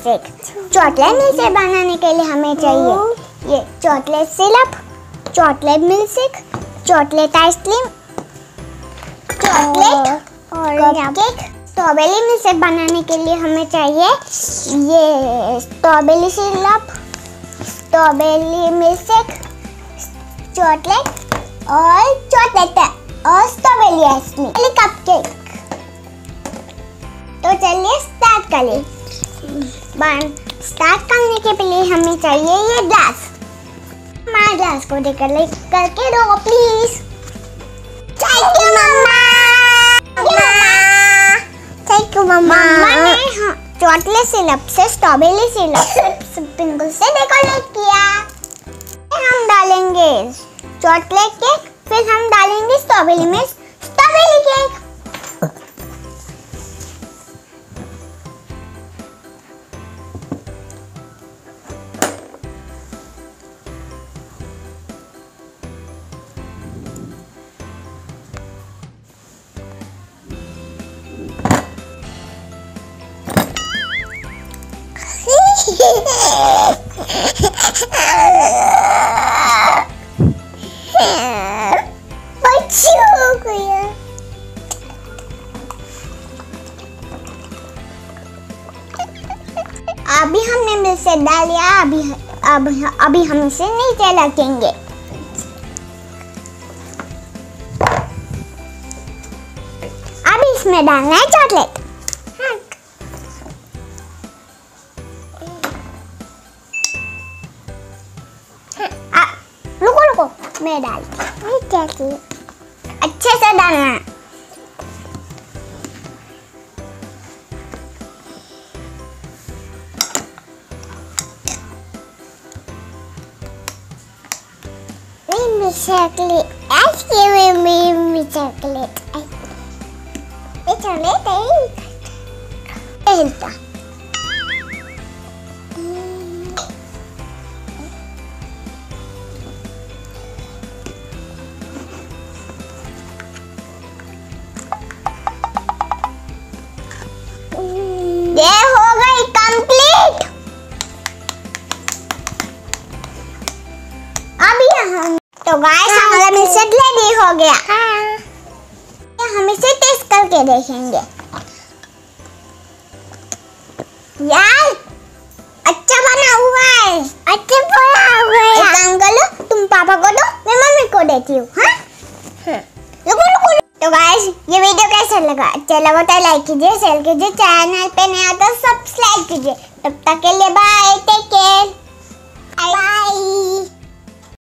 Milkshake. Chocolate milkshake बनाने के लिए हमें चाहिए ये chocolate syrup, chocolate milkshake, chocolate ice cream, chocolate और कपकेक। स्ट्रॉबेरी मिल्कशेक बनाने के लिए हमें चाहिए ये strawberry syrup, strawberry milkshake, chocolate और स्ट्रॉबेरी आइसक्रीम, कपकेक। तो चलिए स्टार्ट करें। स्टार्ट करने के लिए हमें चाहिए ये ग्लास। हमारे ग्लास को डेकोरेट करके दो प्लीज। थैंक यू मम्मा। थैंक यू मम्मा। मम्मा ने चॉकलेट सिरप से स्ट्रॉबेरी सिरप से स्प्रिंकल से डेकोरेट किया। हम डालेंगे चॉकलेट केक, फिर हम डालेंगे स्ट्रॉबेरी में स्ट्रॉबेरी केक। हो गया। अभी हमने मिल्कशेक डाल दिया। अभी हम इसे नीचे रखेंगे। अभी इसमें डालना है चॉकलेट। रुको मैं डालती हूँ। अच्छे से डालना है। चॉकलेट आइसक्रीम, चॉकलेट ये हो गई कंप्लीट। अभी तो गाइस हमारा मिल्कशेक रेडी हो गया। हम इसे टेस्ट करके देखेंगे। यार अच्छा बना हुआ है। अच्छा बना हुआ है। एक काम करो, तुम पापा को दो, मैं मम्मी को देती हूँ। हाँ रुको। तो गाइस ये वीडियो कैसा लगा? अच्छा लगा तो लाइक कीजिए, शेयर कीजिए, चैनल पे नया तो सब्सक्राइब कीजिए। तब तक के लिए बाय, टेक केयर, बाय।